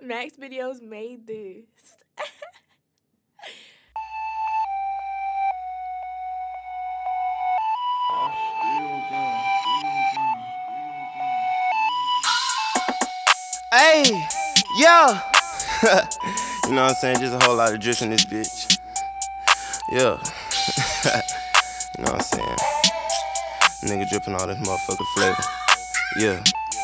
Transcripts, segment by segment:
Max Videos made this. Hey, yeah. You know what I'm saying? Just a whole lot of drip in this bitch. Yeah. You know what I'm saying? Nigga dripping all this motherfucking flavor. Yeah.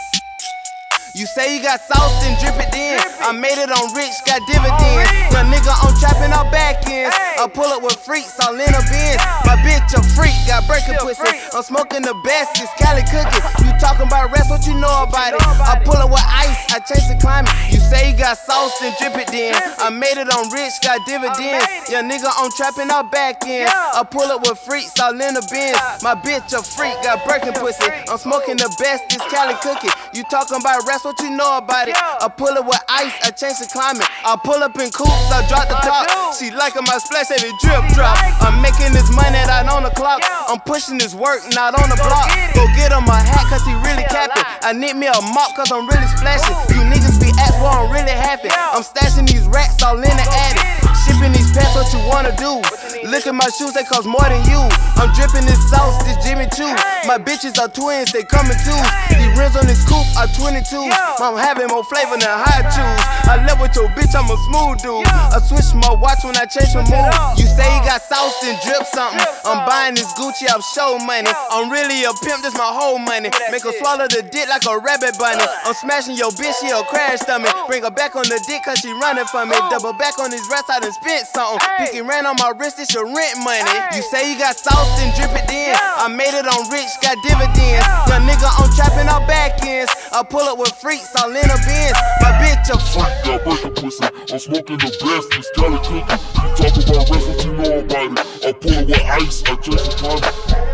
You say you got sauce, then drip it in. I made it on rich, got dividends. Young nigga on trapping out back ends. I pull up with freaks, all in a Benz. My bitch a freak, got breaking pussy. I'm smoking the best, it's Cali cookie. You talking about rest, what you know about it? I pull up with ice, I chase the climate. You say you got sauce, then drip it then. I made it on rich, got dividends. Young nigga on trapping out back ends. I pull up with freaks, all in a Benz. My bitch a freak, got breaking pussy. I'm smoking the best, it's Cali cookie. You talking about rest, what you know about it? I pull up with ice, I change the climate. I pull up in coops, I drop the top. She liking my splash, every drip drop. I'm making this money out on the clock. I'm pushing this work, not on the block. Go get on my hat, cause he really capping. I need me a mop, cause I'm really splashing. You niggas be asked what I'm really happy. I'm stashing these racks all in the attic. Shipping these packs, what you wanna do? Look at my shoes, they cost more than you. I'm dripping this sauce, this Jimmy Choo. My bitches are twins, they coming too. These rims on this coupe are 22. I'm having more flavor than high chews. I live with your bitch, I'm a smooth dude. I switch my watch when I change my mood. You say you got sauce, then drip something. I'm buying this Gucci off show money. I'm really a pimp, this my whole money. Make her swallow the dick like a rabbit bunny. I'm smashing your bitch, she a crash dummy. Bring her back on the dick cause she running for me. Double back on these rats, I done spent something. Picking ran on my wrist, it's your rent money. You say you got sauce, then drip it then. I made it on rich, got dividends. Young nigga on trapping out back ends. I pull up with freaks, all in a Benz. My bitch a freak, got breaking pussy. I'm smoking the best, it's Cali cookie. You talk about rest, what you know about it? I pull it with ice, I chase the climate.